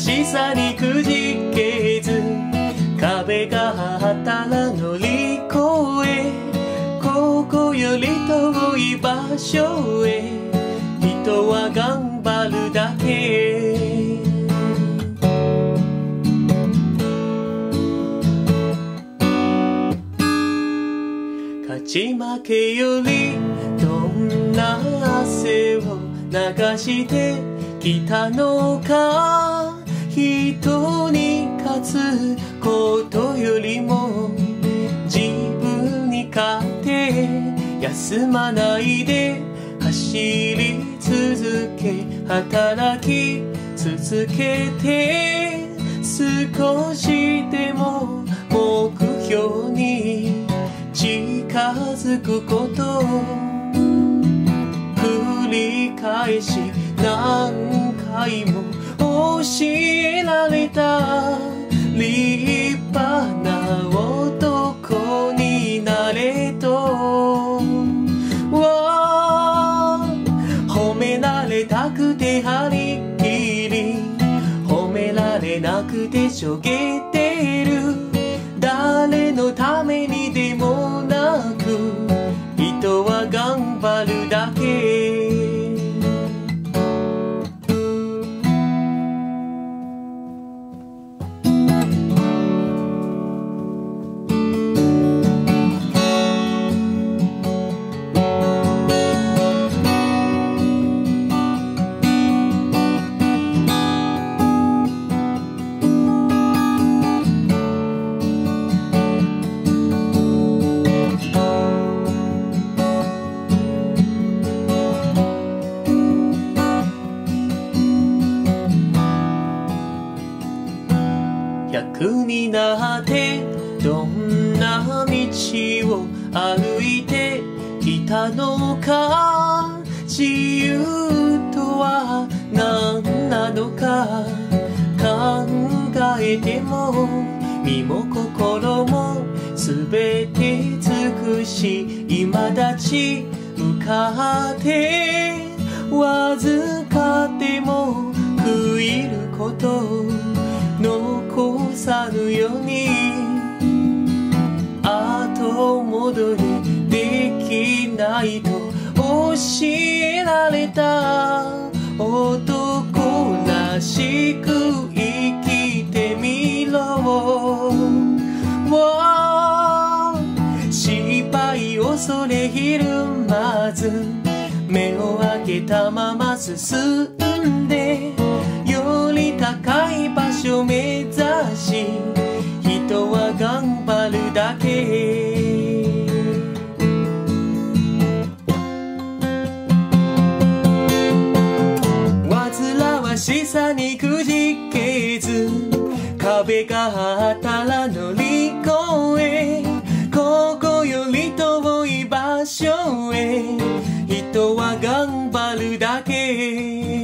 しさにくじけず、壁があったら乗り越え、ここより遠い場所へ人は頑張るだけ。勝ち負けよりどんな汗を流してきたのか、人に勝つことよりも自分に勝って休まないで走り続け、働き続けて少しでも目標に近づくことを繰り返し何回も教えられた。立派な男になれと褒められたくて張り切り、褒められなくてしょげてる。誰のためにでもなく人は頑張るだけ。100になってどんな道を歩いてきたのか、自由とは何なのか考えても身も心もすべて尽くし、今立ち向かってわずかでも悔いること残さぬように、後戻りできないと教えられた。男らしく生きてみろ。失敗恐れひるまず、目を開けたまま進んで、より高い場所目指し人は頑張るだけ。煩わしさにくじけず、壁があったら乗り越え、ここより遠い場所へ人は頑張るだけ。